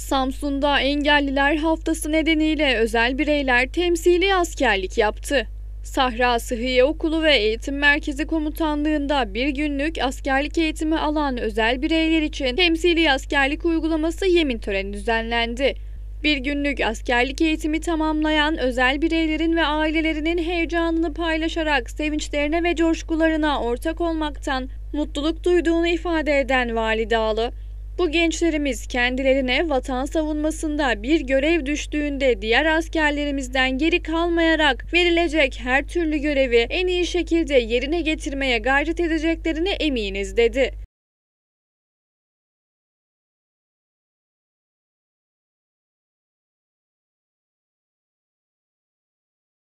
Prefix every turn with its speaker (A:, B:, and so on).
A: Samsun'da Engelliler Haftası nedeniyle özel bireyler temsili askerlik yaptı. Sahra Sıhhiye Okulu ve Eğitim Merkezi Komutanlığı'nda bir günlük askerlik eğitimi alan özel bireyler için temsili askerlik uygulaması yemin töreni düzenlendi. Bir günlük askerlik eğitimi tamamlayan özel bireylerin ve ailelerinin heyecanını paylaşarak sevinçlerine ve coşkularına ortak olmaktan mutluluk duyduğunu ifade eden Vali Dağlı, "Bu gençlerimiz kendilerine vatan savunmasında bir görev düştüğünde diğer askerlerimizden geri kalmayarak verilecek her türlü görevi en iyi şekilde yerine getirmeye gayret edeceklerine eminiz," dedi.